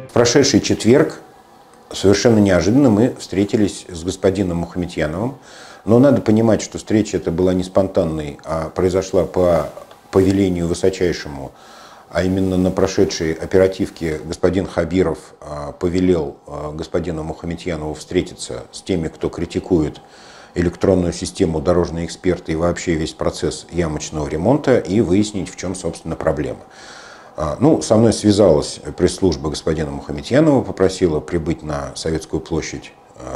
прошедший четверг совершенно неожиданно мы встретились с господином Мухаметьяновым. Но надо понимать, что встреча эта была не спонтанной, а произошла по повелению высочайшему. А именно на прошедшей оперативке господин Хабиров повелел господину Мухаметьянову встретиться с теми, кто критикует электронную систему, дорожные эксперты и вообще весь процесс ямочного ремонта, и выяснить, в чем, собственно, проблема. Ну, со мной связалась пресс-служба господина Мухаметьянова, попросила прибыть на Советскую площадь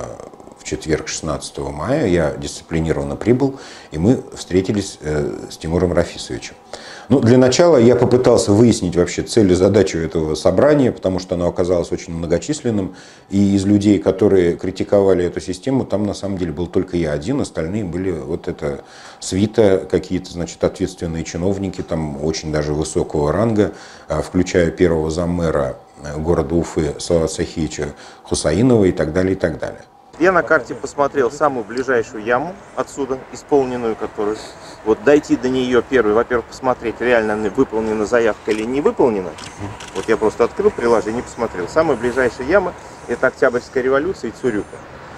в четверг, 16 мая. Я дисциплинированно прибыл, и мы встретились с Тимуром Рафисовичем. Ну, для начала я попытался выяснить вообще цель и задачу этого собрания, потому что оно оказалось очень многочисленным. И из людей, которые критиковали эту систему, там на самом деле был только я один, остальные были вот это свита, какие-то, значит, ответственные чиновники, там очень даже высокого ранга, включая первого заммэра города Уфы Салавата Сахиевича Хусаинова и так далее, и так далее. Я на карте посмотрел самую ближайшую яму отсюда, исполненную, которую вот дойти до нее первый, во-первых, посмотреть, реально выполнена заявка или не выполнена. Вот я просто открыл приложение и посмотрел. Самая ближайшая яма — это Октябрьская революция и Цурюка.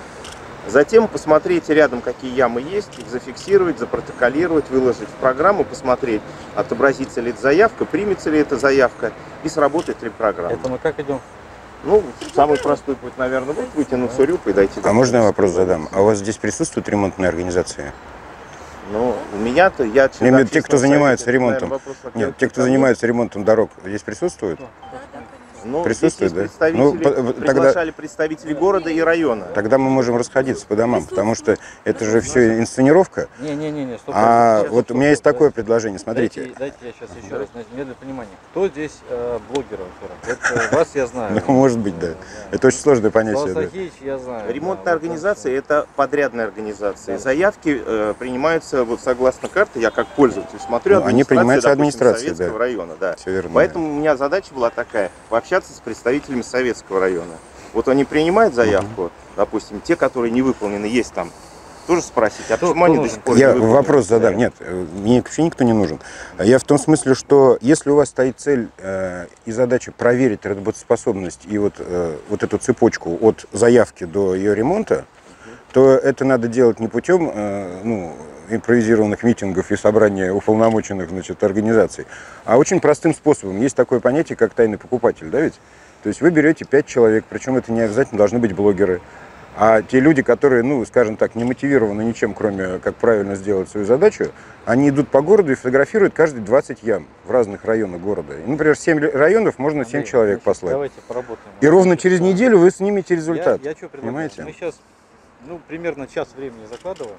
Затем посмотреть рядом, какие ямы есть, их зафиксировать, запротоколировать, выложить в программу, посмотреть, отобразится ли эта заявка, примется ли эта заявка и сработает ли программа. Это мы как идем? Ну, самый простой путь, наверное, будет выйти на Цурюку и дойти до... А можно я вопрос задам? А у вас здесь присутствует ремонтная организация? Ну, у меня-то, я... Те, кто занимается ремонтом, нет, те, кто занимается ремонтом дорог, здесь присутствуют? Ну, присутствует, здесь да? приглашали представителей города и района. Тогда мы можем расходиться по домам, потому что это же все инсценировка. Не, стоп. А вот у меня есть такое предложение, смотрите. Дайте я сейчас еще раз, мне для понимания. Кто здесь блогеры, во-первых? Вот вас я знаю. Ну, может быть, да. Это очень сложное понятие. Салават Сахиевич я знаю. Ремонтная организация — это подрядная организация. Заявки принимаются вот согласно карте, я как пользователь смотрю, они принимаются администрацией Советского района, да. Все верно. Поэтому у меня задача была такая — пообщаться с представителями Советского района. Вот они принимают заявку, допустим, те, которые не выполнены, есть там, тоже спросить, а почему они до сих пор не выполнены? Я вопрос задам. Нет, мне вообще никто не нужен. Я в том смысле, что если у вас стоит цель и задача проверить работоспособность и вот эту цепочку от заявки до ее ремонта, то это надо делать не путем импровизированных митингов и собрания уполномоченных, значит, организаций, а очень простым способом. Есть такое понятие, как тайный покупатель, да ведь? То есть вы берете 5 человек, причем это не обязательно должны быть блогеры, а те люди, которые, скажем так, не мотивированы ничем, кроме как правильно сделать свою задачу, они идут по городу и фотографируют каждый 20 ям в разных районах города. И, например, 7 районов можно 7 человек послать. Давайте поработаем. И ровно через неделю вы снимете результат. Я что предлагаю? Понимаете? Мы сейчас, примерно час времени закладываем.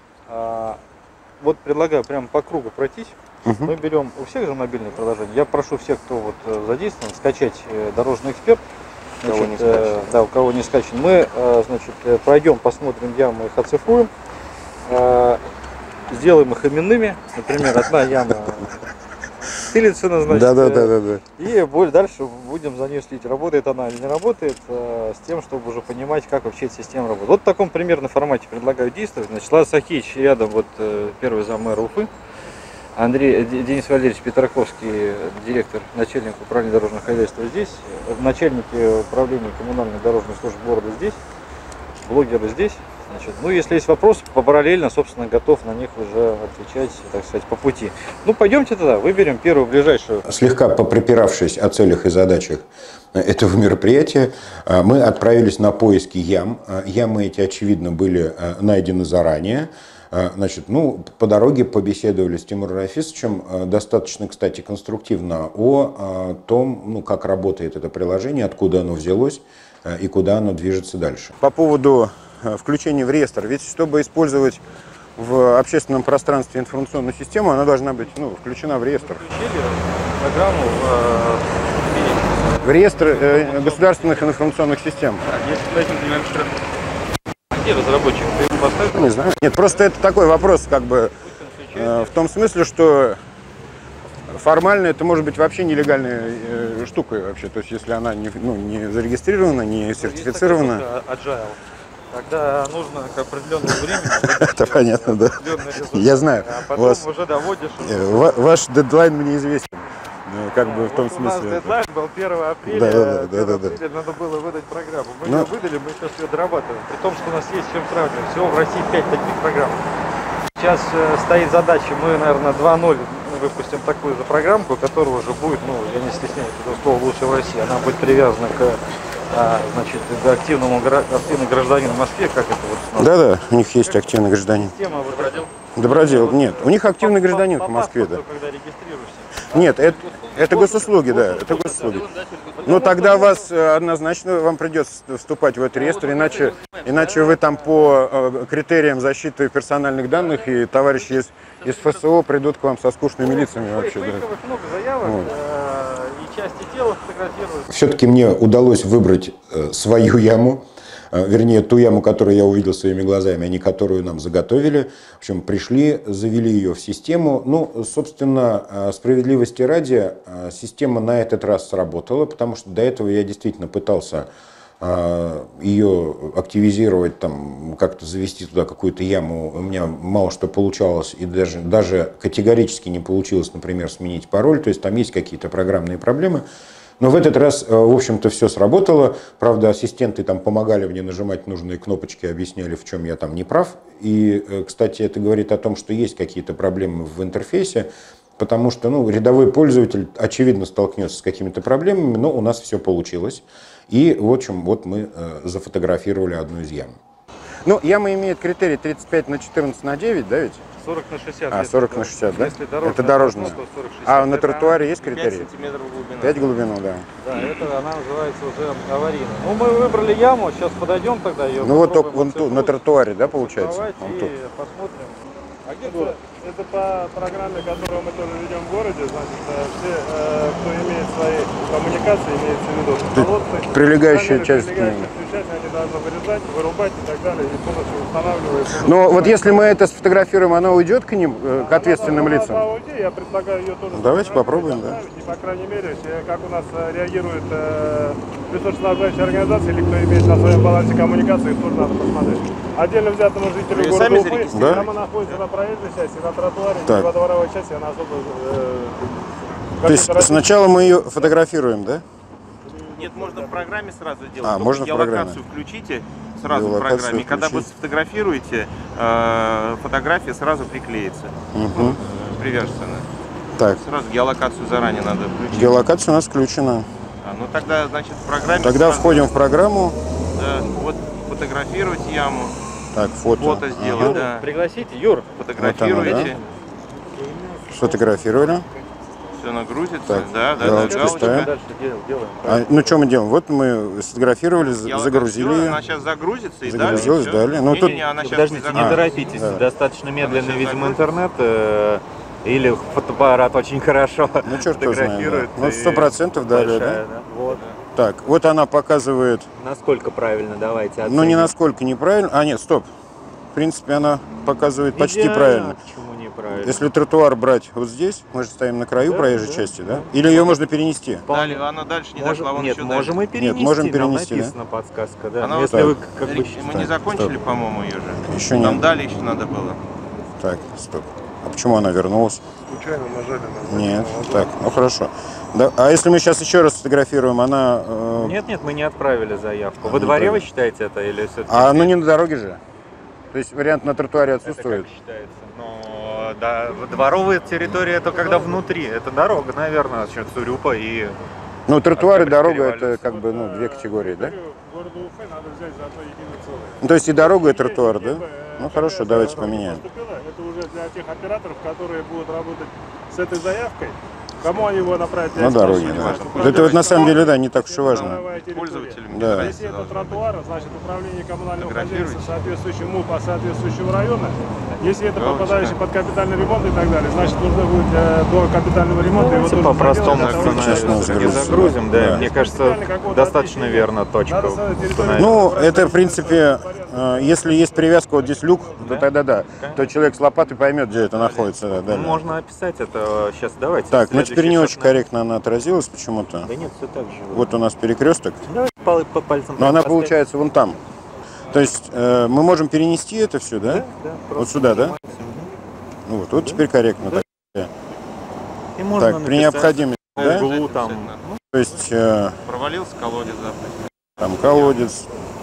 Вот предлагаю прямо по кругу пройтись. Мы берем у всех же мобильные приложения. Я прошу всех, кто вот задействован, скачать дорожный эксперт. У кого не скачан. Мы, пройдем, посмотрим ямы, их оцифруем, сделаем их именными. Например, одна яма Тылицына, значит, и дальше будем за нее следить, работает она или не работает, с тем, чтобы уже понимать, как вообще эта система работает. Вот в таком примерно формате предлагаю действовать. Значит, Салават Сахиевич рядом, вот первый заммэра Уфы, Денис Валерьевич Петраковский, директор, начальник управления дорожного хозяйства здесь, начальники управления коммунальной дорожной службы города здесь, блогеры здесь. Значит, если есть вопросы, параллельно, собственно, готов на них уже отвечать, так сказать, по пути. Пойдемте тогда, выберем первую ближайшую. Слегка поприпиравшись о целях и задачах этого мероприятия, мы отправились на поиски ям. Ямы эти, очевидно, были найдены заранее. Значит, по дороге побеседовали с Тимуром Рафисовичем достаточно, кстати, конструктивно о том, как работает это приложение, откуда оно взялось и куда оно движется дальше. По поводу включения в реестр, ведь чтобы использовать в общественном пространстве информационную систему, она должна быть включена в реестр. Включили программу в реестр государственных информационных систем. Где разработчик? Ты его поставил? Не знаю. Нет, просто это такой вопрос, в том смысле, что формально это может быть вообще нелегальной штукой вообще. То есть, если она не зарегистрирована, не сертифицирована. Agile. Тогда нужно к определенному времени. Это понятно, да. Я знаю. А потом уже доводишь. Ваш дедлайн мне известен. как бы в том У нас смысле. дедлайн был 1 апреля, Да. апреля надо было выдать программу. Мы Ну. ее выдали, мы сейчас ее дорабатываем. При том, что у нас есть с чем сравнивать. Всего в России 5 таких программ. Сейчас стоит задача, мы, наверное, 2.0 выпустим такую же программку, которая уже будет, ну, я не стесняюсь этого слова, лучше в России. Она будет привязана к, значит, к активному гражданину в Москве, как это вот. Да, у них есть активный гражданин. Система вот эта. Добродел, нет, у них активный гражданин в Москве, да. Когда регистрируешься. Нет, это госуслуги, да, это госуслуги. Но тогда вас однозначно вам придется вступать в этот реестр, иначе вы там по критериям защиты персональных данных, и товарищи из ФСО придут к вам со скучными лицами вообще. Да. Много заявок, Вот. и части тела фотографируют. Все-таки мне удалось выбрать свою яму, вернее, ту яму, которую я увидел своими глазами, а не которую нам заготовили. В общем, пришли, завели ее в систему. Ну, собственно, справедливости ради, система на этот раз сработала, потому что до этого я действительно пытался ее активизировать, там, как-то завести туда какую-то яму. У меня мало что получалось, и даже категорически не получилось, например, сменить пароль. То есть там есть какие-то программные проблемы. Но в этот раз, в общем-то, все сработало. Правда, ассистенты там помогали мне нажимать нужные кнопочки, объясняли, в чем я там не прав. И, кстати, это говорит о том, что есть какие-то проблемы в интерфейсе, потому что, ну, рядовой пользователь, очевидно, столкнется с какими-то проблемами, но у нас все получилось. И, в общем, вот мы зафотографировали одну из ям. Ну, яма имеет критерий 35/14/9, да ведь? 40/60. 40/60, да? Если дорожная, Это дорожная. то 40/60. А на тротуаре есть 5 критерий? сантиметров глубина. 5 глубину, да. Да, это она называется уже аварийная. Ну, мы выбрали яму, сейчас подойдем тогда ее. Ну вот только вон тут, на тротуаре, да, получается? Вон И тут. посмотрим. Это по программе, которую мы тоже ведем в городе, значит, все, кто имеет свои коммуникации, имеется в виду колодцы, Прилегающая камеры, часть к прилегающие нему. часть, они должны вырезать, вырубать и так далее, и полностью устанавливать. Но вот если мы это сфотографируем, она уйдет к ним, к ответственным лицам? Я предлагаю ее тоже. Давайте попробуем, да. И, по крайней мере, как у нас реагирует ресурсоснабжающая организация, или кто имеет на своем балансе коммуникации, их тоже надо посмотреть. Отдельно взятому жителю Вы города сами Уфы, зарегистрировали? там она находится на проезжей части, на тротуаре, Так. не во дворовой части, она особо... То есть сначала мы ее фотографируем, да? Нет, можно в программе сразу делать. Только можно в программе. геолокацию включите сразу в Геолокацию программе. Когда вы включить. сфотографируете, фотография сразу приклеится. Угу. Привяжется она. Так, Сразу геолокацию заранее надо включить. геолокация у нас включена. Ну тогда, значит, в программе... Тогда сразу, входим в программу. да, вот фотографировать яму, Так, фото сделать, Ага. да. Пригласите, Юр. Фотографируете, Вот Сфотографировали. все нагрузится, Так, да, галочку галочка. ставим. Дальше делаем. Ну что мы делаем? Вот мы сфотографировали, Геолокация, загрузили всё, ее. она сейчас загрузится и Загрузилась, далее. далее. Ну, тут- она сейчас Подождите, не загрузится. торопитесь, Да. достаточно медленный, сейчас видимо, загрузится. интернет, или фотоаппарат очень хорошо Ну, черт его знает. Да. фотографирует. Ну, и 100% далее, да? большая, Вот. Так, вот она показывает, Насколько правильно, давайте оценим. ну, не насколько неправильно. А, нет, стоп. В принципе, она показывает почти Идеально. правильно. Почему неправильно? Если тротуар брать вот здесь, мы же стоим на краю проезжей части, да? Или ее можно перенести? Далее, она дальше не Можем- дошла, вон Нет, еще можем дальше. и перенести, можем перенести, нам написано подсказка, да. Она Но вот если вы так. как бы Мы считаете. не закончили, по-моему, ее же. Еще Там нет. далее еще надо было. Так, стоп. А почему она вернулась? Случайно нажали на... Нет. Так, ну хорошо. Да, а если мы сейчас еще раз сфотографируем, она... Нет, мы не отправили заявку. А, Во не дворе вы отправили. считаете это или все-таки? А оно не на дороге же? То есть вариант на тротуаре Это отсутствует? как считается? Но да, дворовая территория это когда внутри. Это дорога, наверное, Цурюпа и... Ну, тротуар и Октябрь дорога это революции. как бы, ну, две категории, да? Городу Уфы надо взять за одно единое целое. Ну, то есть и дорога, и тротуар, да? Ну, хорошо, давайте поменяем. Это уже для тех операторов, которые будут работать с этой заявкой. Кому они его направят? На дороге, да. Это вот на самом деле, да, не так уж и важно. Пользователям. Да. Если это тротуар, значит управление коммунального Фотографируйте. хозяйства, соответствующий МУП по соответствующему району. Если это Галочка. попадающий под капитальный ремонт и так далее, значит нужно будет до капитального ремонта его тоже По-простому проделать для того, чтобы- Сейчас мы не загрузим. загрузим, да. Да. Мне кажется, достаточно верно точка Надо создать территорию. установить. Ну, это, в принципе, если есть привязка, вот здесь люк, то тогда да. То человек с лопатой поймет, где это находится. Да, да. Можно описать это сейчас. Давайте. Так, ну теперь следующий не шаг очень на- корректно она отразилась почему-то. Да нет, все так же. Вот у нас перекресток, Давайте по пальцам. но она поставим. получается вон там. То есть мы можем перенести это все, да? Да, Вот просто сюда, да? нажимаете. Ну вот теперь корректно. Так, И можно так, при написать. необходимости Да? В углу там, ну, То есть провалился колодец, да. там колодец.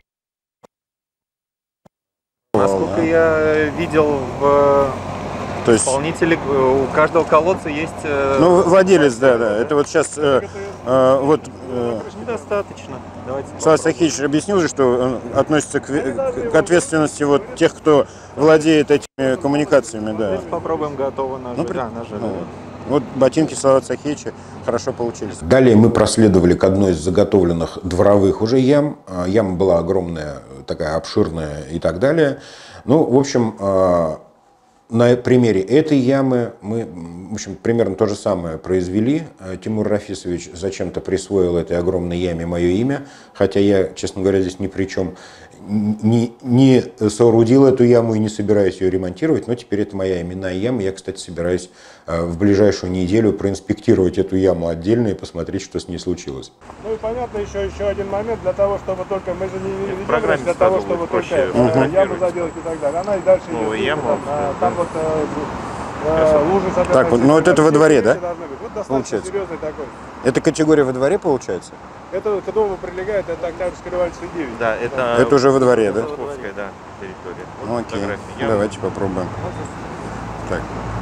Насколько я видел в То есть, исполнителе, у каждого колодца есть... ну, владелец, да, да. Это вот сейчас вот Недостаточно. Давайте Слава Сахич объяснил же, что он относится к ответственности вот тех, кто владеет этими коммуникациями, да. Давайте попробуем готово нажать. Ну, Да, нажали. ну, вот ботинки Слава Сахича хорошо получились. Далее мы проследовали к одной из заготовленных дворовых уже ям. Яма была огромная, такая обширная и так далее. Ну, в общем, на примере этой ямы мы, в общем, примерно то же самое произвели. Тимур Рафисович зачем-то присвоил этой огромной яме мое имя, хотя я, честно говоря, здесь ни при чем. Не соорудил эту яму и не собираюсь ее ремонтировать, но теперь это моя именная яма. Я, кстати, собираюсь в ближайшую неделю проинспектировать эту яму отдельно и посмотреть, что с ней случилось. Ну и понятно, еще один момент, для того, чтобы только, мы же не ведем программе для того, сразу чтобы будет только проще яму заделать и так далее. Она и дальше Новую идет. яму. Там вот лужи, соответственно, Так, вот, ну вот это во дворе, да? Вот достаточно Получается. серьезный такой. Это категория во дворе получается? Это к дому прилегает, это Октябрьская революция 9. Да, это... Это уже во дворе, да? Московская, да, территория. Ну, окей, Фотографии ямы. давайте попробуем. Так.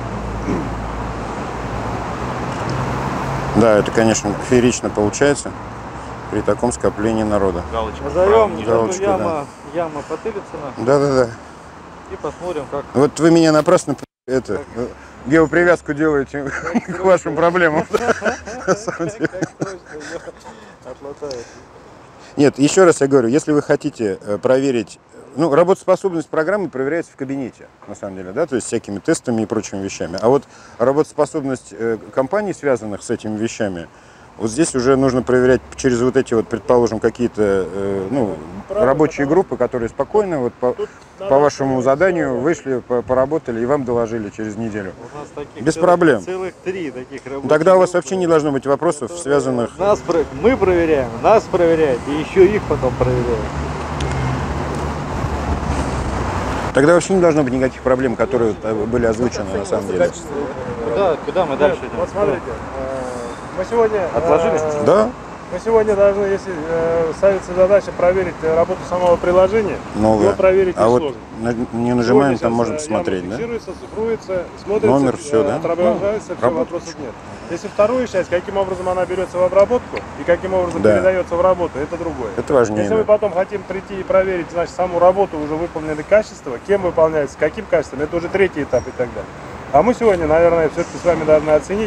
Да, это, конечно, феерично получается при таком скоплении народа. Галочка. Назовем эту Галочку, да. яма Потылицына Да-да-да. и посмотрим, как... Вот вы меня напрасно геопривязку делаете к вашим проблемам. На самом деле. Нет, еще раз я говорю, если вы хотите проверить, ну, работоспособность программы проверяется в кабинете, на самом деле, да, то есть всякими тестами и прочими вещами. А вот работоспособность компаний, связанных с этими вещами, вот здесь уже нужно проверять через вот эти вот, предположим, какие-то ну, рабочие группы, которые спокойно вот по вашему заданию вышли, поработали и вам доложили через неделю. У нас таких Без проблем. Целых 3 таких рабочих. Тогда у вас группы. вообще не должно быть вопросов, связанных... Мы проверяем, нас проверяют, и еще их потом проверяют. Тогда вообще не должно быть никаких проблем, которые были озвучены на самом деле. Куда мы дальше идем? Вот смотрите, мы сегодня... Отложили? Да? Мы сегодня должны, если ставится задача проверить работу самого приложения, Новое. его проверить А вот несложно. не нажимаем, Сегодня там сейчас можно посмотреть, яма да? фиксируется, цифруется, смотрится, Номер, всё, да? отображается, все, Работает. вопросов нет. Если вторую часть, каким образом она берется в обработку и каким образом Да. передается в работу, это другое. Это важнее. Если мы Да. потом хотим прийти и проверить, значит, саму работу уже выполненное качество, кем выполняется, каким качеством, это уже третий этап и так далее. А мы сегодня, наверное, все-таки с вами должны оценить,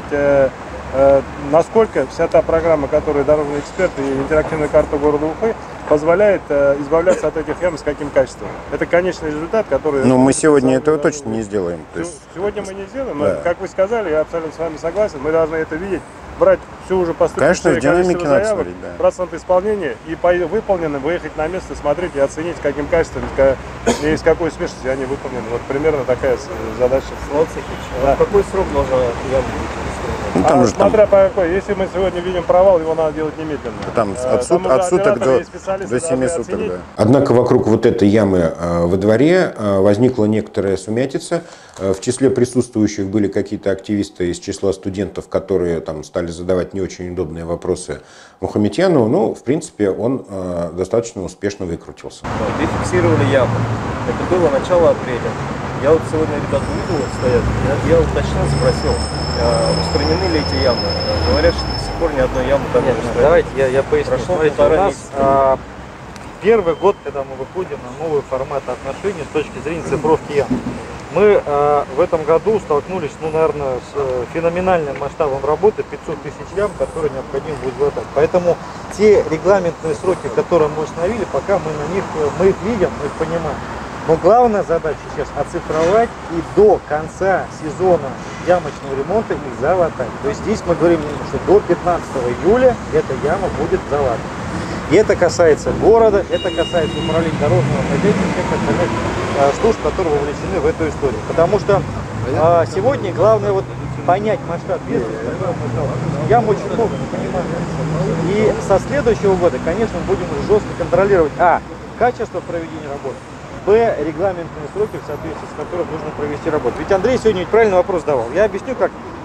насколько вся та программа, которую дорожный эксперт и интерактивная карта города Уфы позволяет избавляться от этих ям с каким качеством. Это конечный результат, который... Но мы сегодня этого точно не сделаем. То есть, Сегодня мы не сделаем, Да. но, как вы сказали, я абсолютно с вами согласен, мы должны это видеть, брать всю уже Конечно, в динамике надо заявок, смотреть, да. процент исполнения и по выполненным выехать на место, смотреть и оценить, каким качеством и с какой успешностью они выполнены. Вот примерно такая задача. Да. Какой срок должна яма быть? ну, там уже там, Смотря по какой, если мы сегодня видим провал, его надо делать немедленно. там от уже суток операторы до и специалисты до 7 должны суток. оценить. Да. Однако вокруг вот этой ямы во дворе возникла некоторая сумятица. В числе присутствующих были какие-то активисты из числа студентов, которые там стали задавать не очень удобные вопросы Мухаметьянову. Ну, в принципе, он достаточно успешно выкрутился. Вы фиксировали яму. Это было начало апреля. Я вот сегодня ребята увидел, вот стоят, я уточнил, спросил, устранены ли эти ямы. Говорят, что до сих пор ни одной ямы там не стоит. Давайте я поясню. Прошло Смотрите, у полтора нас месяца. первый год, когда мы выходим на новый формат отношений с точки зрения цифровки ям. Мы в этом году столкнулись, ну, наверное, с феноменальным масштабом работы 500 тысяч ям, которые необходимо будет глотать. Поэтому те регламентные сроки, которые мы установили, пока мы их видим, мы их понимаем. Но главная задача сейчас оцифровать и до конца сезона ямочного ремонта их залатать. То есть здесь мы говорим, что до 15 июля эта яма будет залатана. И это касается города, это касается управления дорожного хозяйства, всех остальных служб, которые вовлечены в эту историю. Потому что сегодня главное вот понять масштаб бедствия, в котором мы сталкиваемся. Ям очень много не понимаем. И со следующего года, конечно, будем уже жестко контролировать качество проведения работы, регламентные сроки, в соответствии с которыми нужно провести работу. Ведь Андрей сегодня правильный вопрос давал. Я объясню, как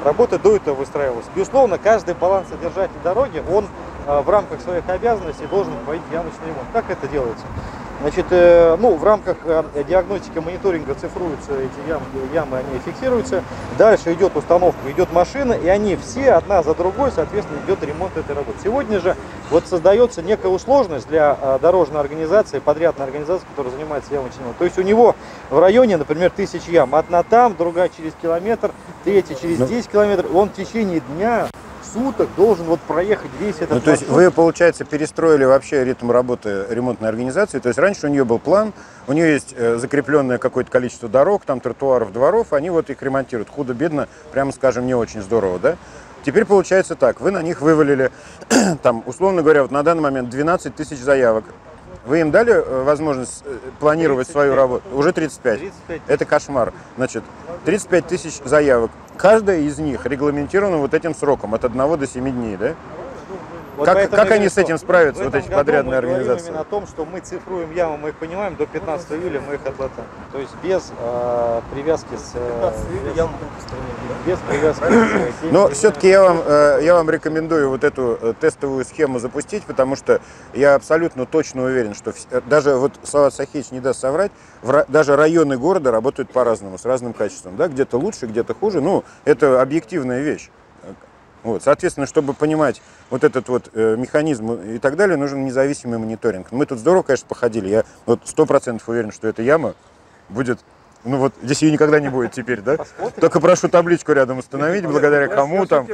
работа до этого выстраивалась. Безусловно, каждый балансодержатель дороги, он в рамках своих обязанностей должен проводить ямочный ремонт. Как это делается? Значит, ну, в рамках диагностики, мониторинга цифруются эти ямы, они фиксируются. Дальше идет установка, идет машина, и они все одна за другой, соответственно, идет ремонт этой работы. Сегодня же вот создается некая усложность для дорожной организации, подрядной организации, которая занимается ямочным ремонтом. То есть у него в районе, например, 1000 ям. Одна там, другая через километр, третья через 10 километров. Он в течение дня, суток должен вот проехать весь этот маршрут. То есть вы, получается, перестроили вообще ритм работы ремонтной организации. То есть раньше у нее был план, у нее есть закрепленное какое-то количество дорог, там тротуаров, дворов, они вот их ремонтируют. Худо-бедно, прямо скажем, не очень здорово, да? Теперь получается так, вы на них вывалили, там, условно говоря, вот на данный момент 12 тысяч заявок. Вы им дали возможность планировать 35. Свою работу? Уже 35. 35. Это кошмар. Значит, 35 тысяч заявок. Каждая из них регламентирована вот этим сроком, от 1 до 7 дней, да? Вот как они с этим справятся, вот эти подрядные организации? Именно о том, что мы цифруем ямы, мы их понимаем, до 15 июля мы их оплатим. То есть без привязки с... Без привязки с... Но все-таки я вам рекомендую вот эту тестовую схему запустить, потому что я абсолютно точно уверен, что даже вот Салават Сахиевич не даст соврать, даже районы города работают по-разному, с разным качеством. Да? Где-то лучше, где-то хуже. Ну, это объективная вещь. Вот, соответственно, чтобы понимать вот этот вот механизм и так далее, нужен независимый мониторинг. Мы тут здорово, конечно, походили. Я вот 100% уверен, что эта яма будет... Ну вот, здесь ее никогда не будет теперь, да? Посмотрим. Только прошу табличку рядом установить, благодаря кому там.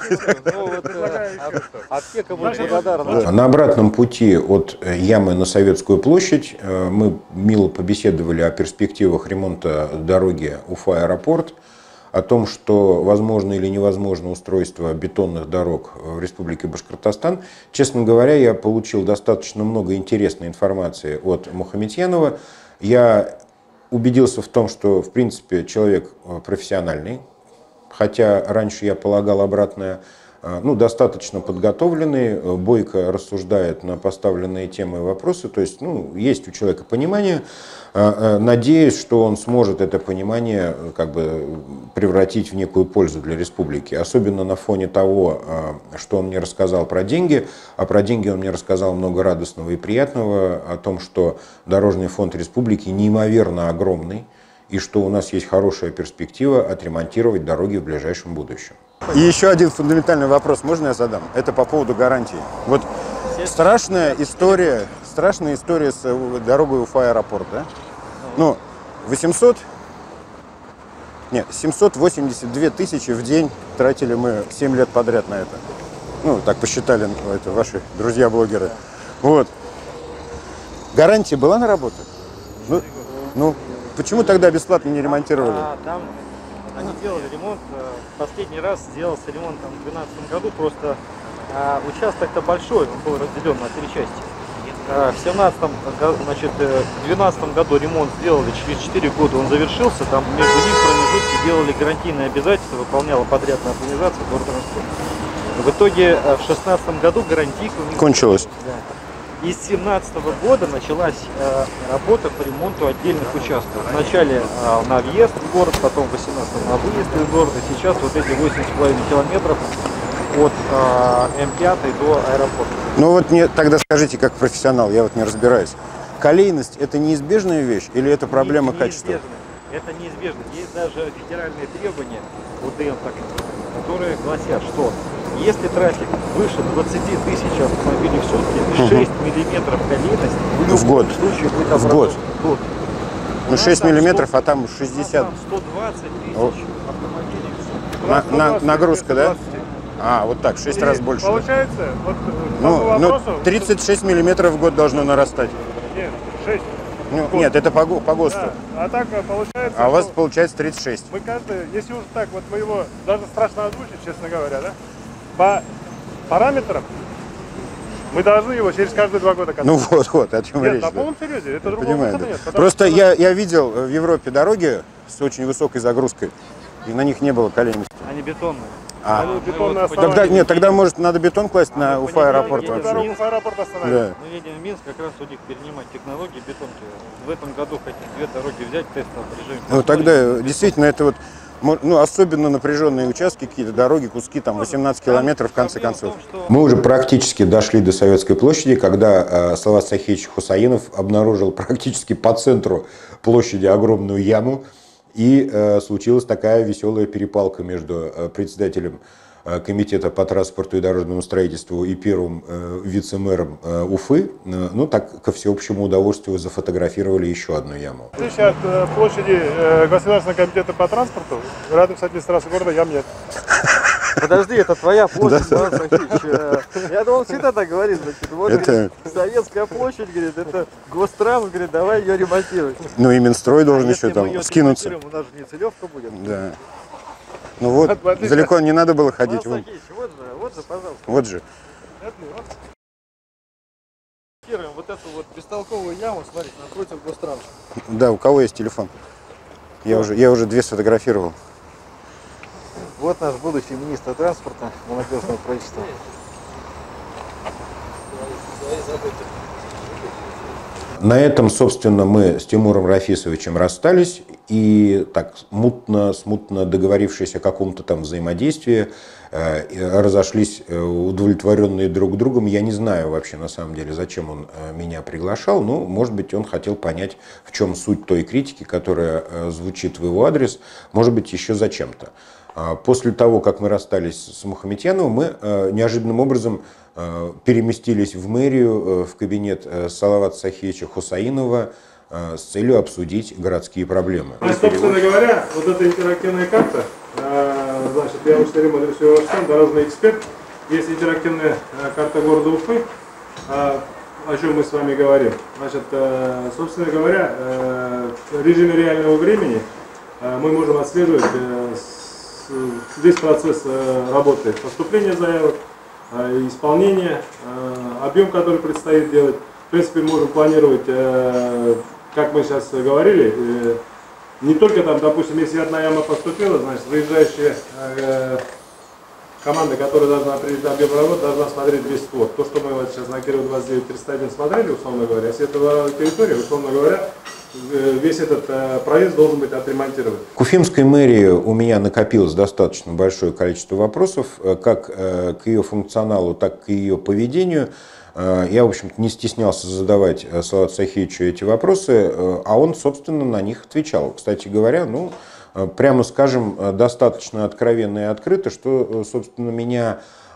На обратном пути от ямы на Советскую площадь мы мило побеседовали о перспективах ремонта дороги Уфа-аэропорт, о том, что возможно или невозможно устройство бетонных дорог в Республике Башкортостан. Честно говоря, я получил достаточно много интересной информации от Мухаметьянова. Я убедился в том, что, в принципе, человек профессиональный, хотя раньше я полагал обратное, ну, достаточно подготовленный, бойко рассуждает на поставленные темы и вопросы, то есть, ну, есть у человека понимание. Надеюсь, что он сможет это понимание как бы превратить в некую пользу для республики, особенно на фоне того, что он мне рассказал про деньги, а про деньги он мне рассказал много радостного и приятного, о том, что дорожный фонд республики неимоверно огромный, и что у нас есть хорошая перспектива отремонтировать дороги в ближайшем будущем. И еще один фундаментальный вопрос, можно я задам? Это по поводу гарантий. Вот страшная история с дорогой Уфа-аэропорт, да? Ну, 782 тысячи в день тратили мы 7 лет подряд на это. Ну, так посчитали это ваши друзья-блогеры. Вот. Гарантия была на работу? Ну, почему тогда бесплатно не ремонтировали? Там они делали ремонт, последний раз сделался ремонт там, в 2012 году, просто участок-то большой, он был разделен на 3 части. В 2012 году ремонт сделали, через 4 года он завершился, там между ним промежутки делали гарантийные обязательства, выполняла подрядная организация Гортранспорт. В итоге в 2016 году гарантийка у них кончилась. Да. И с 2017 года началась работа по ремонту отдельных участков. Вначале на въезд в город, потом в 2018 на выезд из города. Сейчас вот эти 8,5 километров от М5 до аэропорта. Ну вот мне тогда скажите, как профессионал, я вот не разбираюсь. Колейность – это неизбежная вещь или это проблема качества? Это неизбежно. Есть даже федеральные требования, УДМ, которые гласят, что если трафик выше 20 тысяч автомобилей в сутки, 6 миллиметров колейность в год. Случае будет в год. Ну 6 миллиметров, 100, а там 60. Там 120 тысяч автомобилей в сутки. Нагрузка, да? А, вот так, 6 раз больше. Получается, вот ну 36 миллиметров в год должно нарастать. Нет, 6. Нет, это по ГОСТу. Да. А так получается... А у вас получается 36. Мы каждый, если уж так, вот мы его даже страшно озвучить, честно говоря, да? По параметрам мы должны его через каждые 2 года катать. Ну вот, о чем нет, речь. на полном серьезе, это другого выхода нет. Просто я видел в Европе дороги с очень высокой загрузкой, и на них не было колейности. Они бетонные. Тогда может надо бетон класть на Уфа-аэропорт вообще. Уфа-аэропорт остановить. Да. Мы едем в Минск, как раз у них перенимать технологии бетонки. В этом году хотим 2 дороги взять, тестово в режиме. Ну тогда действительно это вот Ну, особенно напряженные участки, какие-то дороги, куски, там 18 километров, в конце концов. Мы уже практически дошли до Советской площади, когда Салават Сахиевич Хусаинов обнаружил практически по центру площади огромную яму. И случилась такая веселая перепалка между председателем комитета по транспорту и дорожному строительству и первым вице-мэром Уфы. Ну, так, ко всеобщему удовольствию, зафотографировали еще одну яму. В отличие от площади Государственного комитета по транспорту, рядом с администрацией города ям нет. Подожди, это твоя площадь, Салават Сахиевич. Я думал, всегда так говорит, значит, вот это... Советская площадь, говорит, это Гостранс, говорит, давай ее ремонтировать. Ну и Минстрой должен еще там скинуться. У нас же не целевка будет. Да. Ну вот, далеко не надо было ходить. Вот же, пожалуйста. Вот же. Вот эту вот бестолковую яму, смотрите, напротив Гостранса. Да, у кого есть телефон? Я уже 2 сфотографировал. Вот наш будущий министр транспорта, молодежного правительства. На этом, собственно, мы с Тимуром Рафисовичем расстались и так смутно договорившись о каком-то там взаимодействии, разошлись удовлетворенные друг другом. Я не знаю вообще на самом деле, зачем он меня приглашал, но, может быть, он хотел понять, в чем суть той критики, которая звучит в его адрес, может быть, еще зачем-то. После того, как мы расстались с Мухаметьяновым, мы неожиданным образом переместились в мэрию, в кабинет Салавата Сахиевича Хусаинова с целью обсудить городские проблемы. Собственно говоря, вот эта интерактивная карта, значит, я очень адресую ваш сам, дорожный эксперт. Есть интерактивная карта города Уфы, о чем мы с вами говорим. Значит, собственно говоря, в режиме реального времени мы можем отслеживать весь процесс работы, поступления заявок, исполнение, объем, который предстоит делать. В принципе, можем планировать, как мы сейчас говорили, не только там, допустим, если одна яма поступила, значит, выезжающая команда, которая должна определить объем работы, должна смотреть весь створ. То, что мы вот сейчас на Кирова 29-301 смотрели, условно говоря, если это территория, условно говоря, весь этот проезд должен быть отремонтирован. К Уфимской мэрии у меня накопилось достаточно большое количество вопросов, как к ее функционалу, так и к ее поведению. Я, в общем-то, не стеснялся задавать Салавату Сахиевичу эти вопросы, а он, собственно, на них отвечал. Кстати говоря, ну, прямо скажем, достаточно откровенно и открыто, что, собственно, меня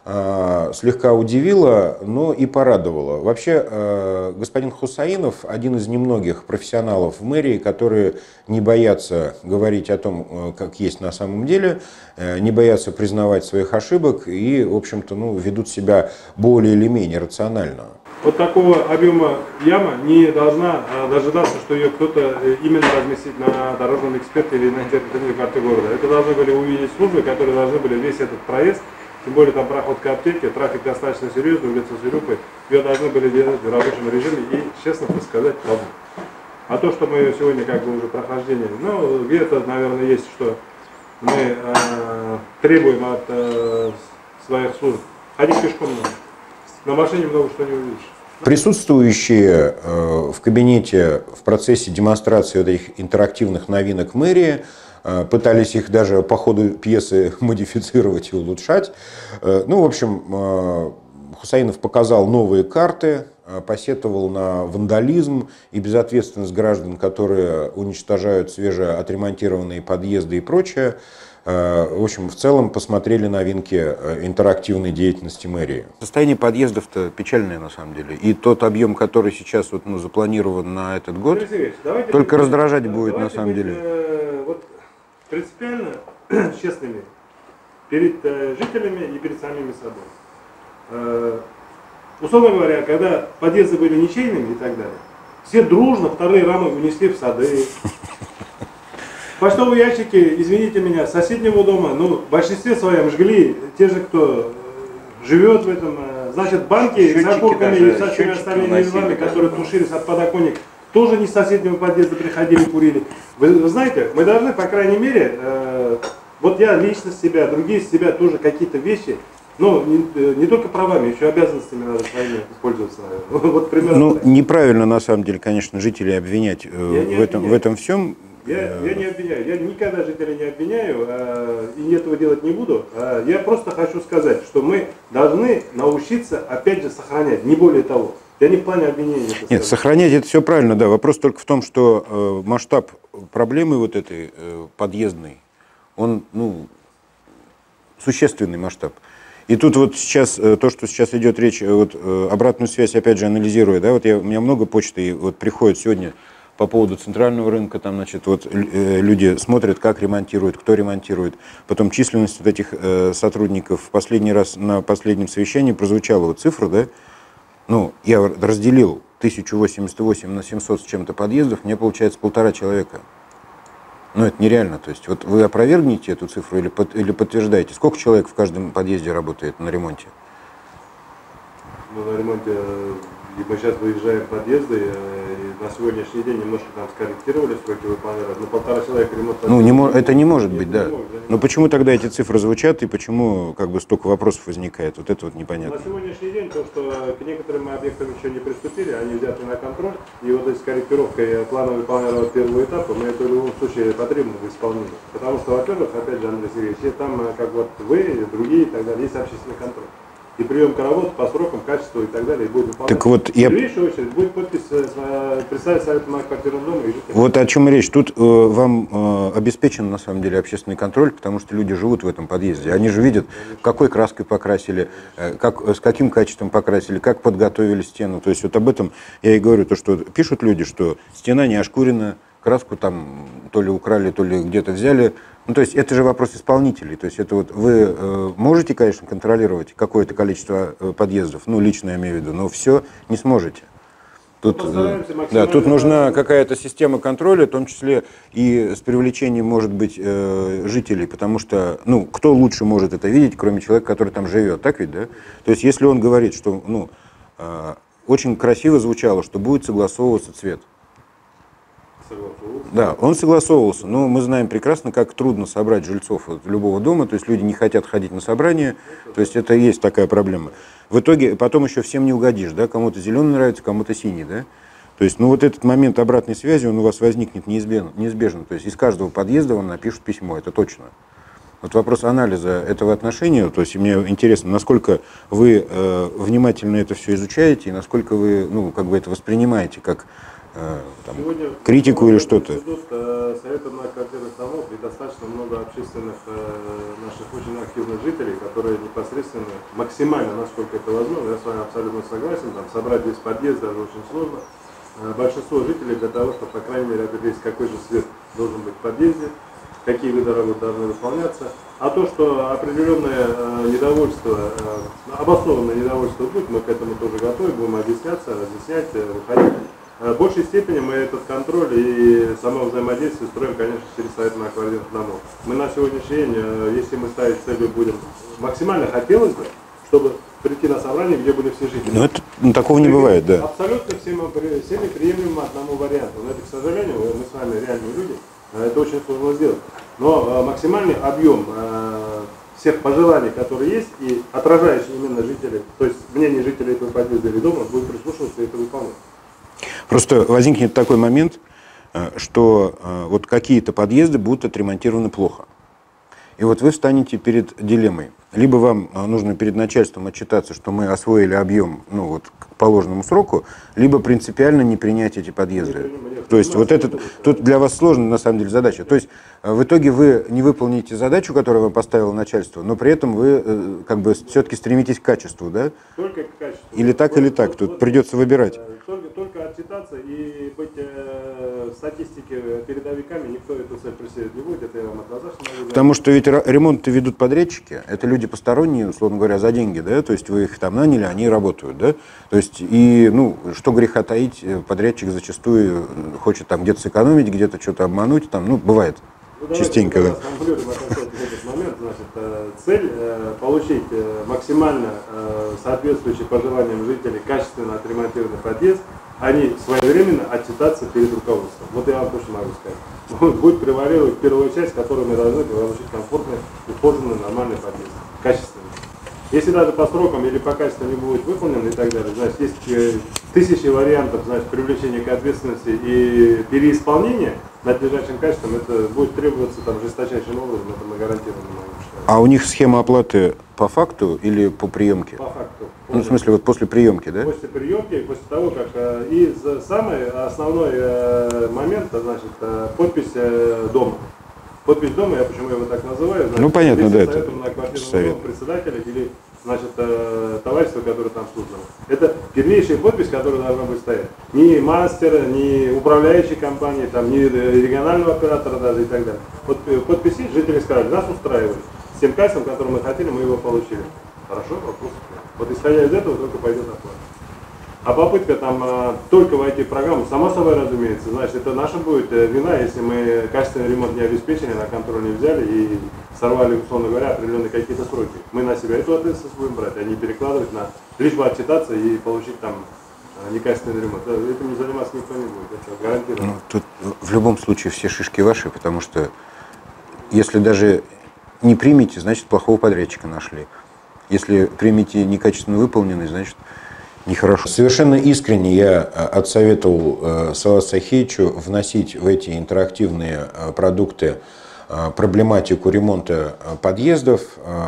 слегка удивило, но и порадовало. Вообще, господин Хусаинов один из немногих профессионалов в мэрии, которые не боятся говорить о том, как есть на самом деле, не боятся признавать своих ошибок и, в общем-то, ну, ведут себя более или менее рационально. Вот такого объема яма не должна дожидаться, что ее кто-то именно разместит на дорожном эксперте или на интерактивной карте города. Это должны были увидеть службы, которые должны были весь этот проезд, тем более там проходка аптеки, трафик достаточно серьезный, улица Зюрюпы, ее должны были делать в рабочем режиме и, честно сказать, правду. А то, что мы сегодня как бы уже прохождение, ну, где-то, наверное, есть, что мы требуем от своих служб. Ходить пешком надо. На машине много что не увидишь. Присутствующие в кабинете в процессе демонстрации вот этих интерактивных новинок мэрии пытались их даже по ходу пьесы модифицировать и улучшать. Ну, в общем, Хусаинов показал новые карты, посетовал на вандализм и безответственность граждан, которые уничтожают свежеотремонтированные подъезды и прочее. В общем, в целом посмотрели новинки интерактивной деятельности мэрии. Состояние подъездов-то печальное на самом деле. И тот объем, который сейчас вот, ну, запланирован на этот год, только раздражать будет на самом деле. Вот, принципиально честными перед жителями и перед самими собой. Условно говоря, когда подъезды были ничейными и так далее, все дружно вторые рамы унесли в сады. Почтовые ящики, извините меня, соседнего дома, ну, в большинстве своем жгли те же, кто живет в этом. Значит, банки с окурками и со всеми остальными вещами, которые тушились от подоконник, тоже не с соседнего подъезда приходили, курили. Вы знаете, мы должны, по крайней мере, вот я лично с себя, другие с себя тоже какие-то вещи, ну, не только правами, еще обязанностями надо своими пользоваться. Вот примерно. Ну, неправильно, на самом деле, конечно, жителей обвинять в этом всем. Я не обвиняю, я никогда жителей не обвиняю и этого делать не буду. Я просто хочу сказать, что мы должны научиться, опять же, сохранять, не более того. Я не в плане обвинения. Нет, сохранять это все правильно, да. Вопрос только в том, что масштаб проблемы вот этой подъездной, он, ну, существенный масштаб. И тут вот сейчас, то, что сейчас идет речь, вот обратную связь, опять же, анализируя, да, вот у меня много почты, и вот приходит сегодня по поводу центрального рынка, там, значит, вот люди смотрят, как ремонтируют, кто ремонтирует, потом численность вот этих сотрудников. В последний раз на последнем совещании прозвучала вот цифра, да, ну, я разделил 1088 на 700 с чем-то подъездов, мне получается 1,5 человека. Ну, это нереально. То есть, вот вы опровергнете эту цифру или подтверждаете? Сколько человек в каждом подъезде работает на ремонте? Ну, на ремонте, мы сейчас выезжаем в подъезды, и на сегодняшний день немножко там скорректировали сроки выполнения, но 1,5 человека ремонт... Ну, это не может быть, да. Но почему тогда эти цифры звучат, и почему как бы столько вопросов возникает? Вот это вот непонятно. На сегодняшний день то, что к некоторым объектам еще не приступили, они взяты на контроль, и вот этой корректировкой плана выполнения первого этапа мы это в любом случае потребно в исполнении. Потому что, во-первых, опять же, Андрей Сергеевич, там, как вот вы и другие и так далее, есть общественный контроль. И приемка работы по срокам, качеству и так далее будет выполняться. Так вот, в первую очередь будет подпись представителя Совета многоквартирного дома и жителей. Вот о чем речь. Тут вам обеспечен на самом деле общественный контроль, потому что люди живут в этом подъезде. Они же видят, какой краской покрасили, с каким качеством покрасили, как подготовили стену. То есть вот об этом я и говорю, то, что пишут люди, что стена не ошкурена, краску там то ли украли, то ли где-то взяли. Ну, то есть это же вопрос исполнителей. То есть это вот вы можете, конечно, контролировать какое-то количество подъездов, ну, лично я имею в виду, но все не сможете. Тут, да, тут нужна какая-то система контроля, в том числе и с привлечением, может быть, жителей, потому что, ну, кто лучше может это видеть, кроме человека, который там живет, так ведь, да? То есть если он говорит, что, ну, очень красиво звучало, что будет согласовываться цвет. Да, он согласовывался, но мы знаем прекрасно, как трудно собрать жильцов любого дома, то есть люди не хотят ходить на собрания, то есть это и есть такая проблема. В итоге потом еще всем не угодишь, да, кому-то зеленый нравится, кому-то синий, да. То есть, ну вот этот момент обратной связи, он у вас возникнет неизбежно, то есть из каждого подъезда вам напишут письмо, это точно. Вот вопрос анализа этого отношения, то есть мне интересно, насколько вы внимательно это все изучаете и насколько вы, ну, как бы это воспринимаете как там, критику или что-то. Совета многоквартирных домов и достаточно много общественных наших очень активных жителей, которые непосредственно, максимально, насколько это возможно, я с вами абсолютно согласен, там, собрать весь подъезд даже очень сложно. Большинство жителей для того, чтобы, по крайней мере, определить, какой же свет должен быть в подъезде, какие виды работ должны выполняться. А то, что определенное недовольство, обоснованное недовольство будет, мы к этому тоже готовы, будем объясняться, разъяснять, выходить. В большей степени мы этот контроль и само взаимодействие строим, конечно, через Совет многоквартирных домов. Мы на сегодняшний день, если мы ставить целью будем, максимально хотелось бы, чтобы прийти на собрание, где были все жители. Но это, такого не бывает, да. Абсолютно всеми приемлемо одному варианту. Но это, к сожалению, мы с вами реальные люди, это очень сложно сделать. Но максимальный объем всех пожеланий, которые есть, и отражающие именно жителей, то есть мнение жителей этого подъезда или дома, будет прислушиваться и это выполнять. Просто возникнет такой момент, что вот какие-то подъезды будут отремонтированы плохо. И вот вы встанете перед дилеммой. Либо вам нужно перед начальством отчитаться, что мы освоили объем, ну, вот, к положенному сроку, либо принципиально не принять эти подъезды. То есть вот это тут для вас сложная на самом деле задача. То есть в итоге вы не выполните задачу, которую вам поставило начальство, но при этом вы как бы все-таки стремитесь к качеству, да? Только к качеству. Или так, или так. Тут придется выбирать. Только отчитаться и быть в статистике передовиками, никто эту цель преследовать не будет, это я вам однозначно говорю. Потому что ведь ремонт ведут подрядчики, это люди посторонние, условно говоря, за деньги, да, то есть вы их там наняли, они работают, да, то есть и, ну, что греха таить, подрядчик зачастую хочет там где-то сэкономить, где-то что-то обмануть, там, ну, бывает. Ну, частенько, да. Этот момент, значит, цель получить максимально соответствующий пожеланиям жителей качественно отремонтированный подъезд, а не своевременно отчитаться перед руководством. Вот я вам точно могу сказать. Будет превалировать первая часть, которую мы должны получить комфортный, ухоженный, нормальный подъезд, качественный. Если даже по срокам или по качеству не будет выполнено и так далее, значит, есть тысячи вариантов, значит, привлечения к ответственности и переисполнения надлежащим качеством, это будет требоваться там жесточайшим образом, это мы гарантированно можем считать. А у них схема оплаты по факту или по приемке? По факту. Ну, в смысле, вот после приемки, да? После приемки, после того, как и самый основной момент, значит, подпись дома. Подпись дома, я почему его так называю, значит, ну понятно, да, это на квартирном совет председателя или, значит, товарищество, которое там создано. Это первейшая подпись, которая должна быть стоять. Ни мастера, ни управляющей компании, там, ни регионального оператора даже и так далее. Вот подписи жители сказали, нас устраивает. С тем качеством, которое мы хотели, мы его получили. Хорошо, вопрос. Вот исходя из этого только пойдет оплата. А попытка там только войти в программу, само собой разумеется, значит, это наша будет вина, если мы качественный ремонт не обеспечили, на контроль не взяли и сорвали, условно говоря, определенные какие-то сроки. Мы на себя эту ответственность будем брать, а не перекладывать на лишь бы отчитаться и получить там некачественный ремонт. Этим не заниматься никто не будет, это гарантированно. Ну, тут в любом случае все шишки ваши, потому что если даже не примете, значит, плохого подрядчика нашли. Если примете некачественно выполненный, значит, нехорошо. Совершенно искренне я отсоветовал Салавату Сахиевичу вносить в эти интерактивные продукты проблематику ремонта подъездов.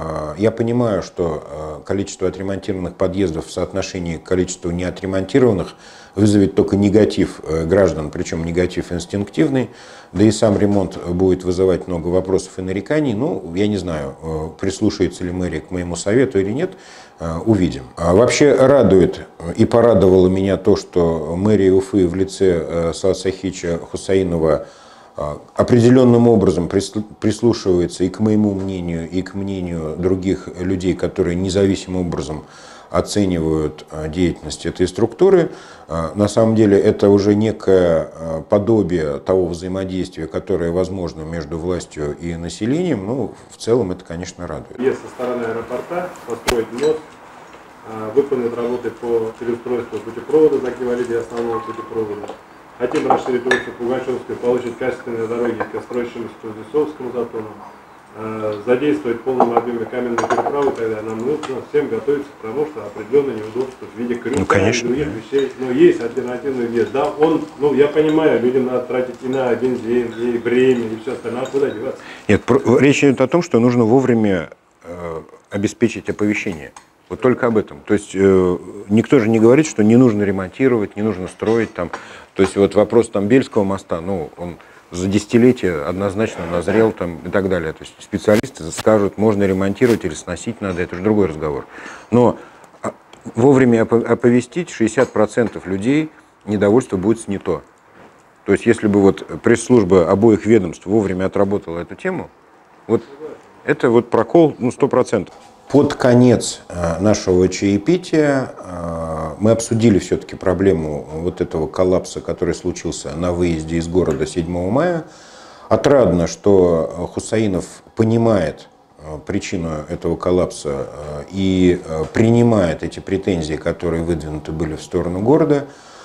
Я понимаю, что количество отремонтированных подъездов в соотношении к количеству неотремонтированных вызовет только негатив граждан, причем негатив инстинктивный, да и сам ремонт будет вызывать много вопросов и нареканий. Ну, я не знаю, прислушается ли мэрия к моему совету или нет, увидим. Вообще радует и порадовало меня то, что мэрия Уфы в лице Салавата Сахиевича Хусаинова определенным образом прислушивается и к моему мнению, и к мнению других людей, которые независимым образом оценивают деятельность этой структуры. На самом деле это уже некое подобие того взаимодействия, которое возможно между властью и населением. Ну, в целом это, конечно, радует. Есть со стороны аэропорта построить мост, выполнить работы по переустройству путепровода, закрывали основного путепровода. Хотим расширить улицу Пугачевскую, получить качественные дороги к строящемуся Кузнецовскому затону, задействовать в полном объеме каменную переправу, тогда нам нужно всем готовиться к тому, что определенные неудобства в виде крюка и других вещей. Но есть альтернативный вид. Да, я понимаю, людям надо тратить и на бензин, и время, и все остальное. А куда деваться? Нет, речь идет о том, что нужно вовремя обеспечить оповещение. Вот только об этом. То есть никто же не говорит, что не нужно ремонтировать, не нужно строить там. То есть вот вопрос там Бельского моста, ну, он за десятилетия однозначно назрел там и так далее. То есть специалисты скажут, можно ремонтировать или сносить надо, это же другой разговор. Но вовремя оповестить 60% людей недовольство будет снято. То есть если бы вот пресс-служба обоих ведомств вовремя отработала эту тему, вот это вот прокол, ну, 100%. Под конец нашего чаепития мы обсудили все-таки проблему вот этого коллапса, который случился на выезде из города 7 мая. Отрадно, что Хусаинов понимает причину этого коллапса и принимает эти претензии, которые выдвинуты были в сторону города.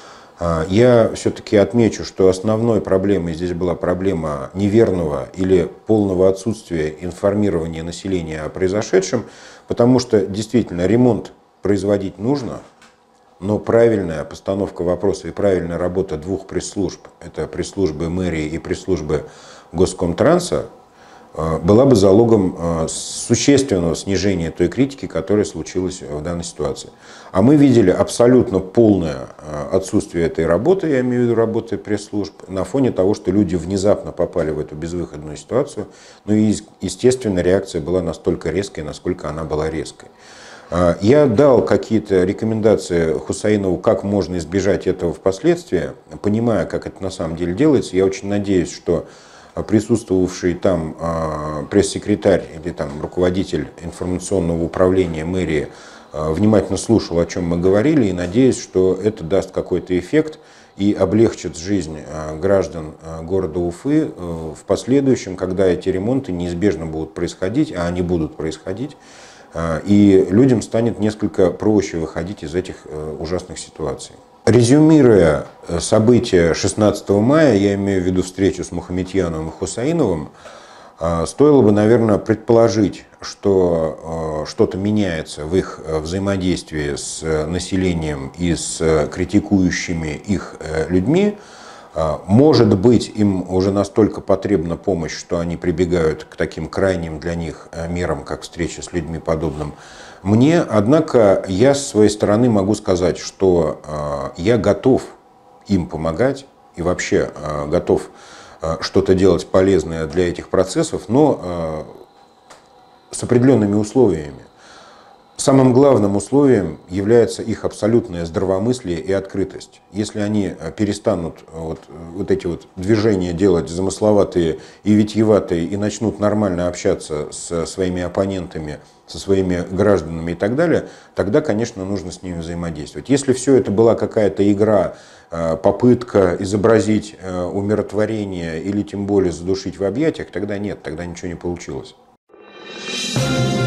Я все-таки отмечу, что основной проблемой здесь была проблема неверного или полного отсутствия информирования населения о произошедшем, потому что действительно ремонт производить нужно, но правильная постановка вопроса и правильная работа двух пресс-служб, это пресс-службы мэрии и пресс-службы Госкомтранса, была бы залогом существенного снижения той критики, которая случилась в данной ситуации. А мы видели абсолютно полное отсутствие этой работы, я имею в виду работы пресс-служб, на фоне того, что люди внезапно попали в эту безвыходную ситуацию. Ну и, естественно, реакция была настолько резкой, насколько она была резкой. Я дал какие-то рекомендации Хусаинову, как можно избежать этого впоследствии, понимая, как это на самом деле делается. Я очень надеюсь, что присутствовавший там пресс-секретарь или там руководитель информационного управления мэрии внимательно слушал, о чем мы говорили, и надеюсь, что это даст какой-то эффект и облегчит жизнь граждан города Уфы в последующем, когда эти ремонты неизбежно будут происходить, а они будут происходить, и людям станет несколько проще выходить из этих ужасных ситуаций. Резюмируя события 16 мая, я имею в виду встречу с Мухаметьяновым и Хусаиновым, стоило бы, наверное, предположить, что что-то меняется в их взаимодействии с населением и с критикующими их людьми. Может быть, им уже настолько потребна помощь, что они прибегают к таким крайним для них мерам, как встреча с людьми подобным мне. Однако я с своей стороны могу сказать, что я готов им помогать и вообще готов что-то делать полезное для этих процессов, но с определенными условиями. Самым главным условием является их абсолютное здравомыслие и открытость. Если они перестанут вот эти вот движения делать замысловатые и витьеватые и начнут нормально общаться со своими оппонентами, со своими гражданами и так далее, тогда, конечно, нужно с ними взаимодействовать. Если все это была какая-то игра, попытка изобразить умиротворение или тем более задушить в объятиях, тогда нет, тогда ничего не получилось.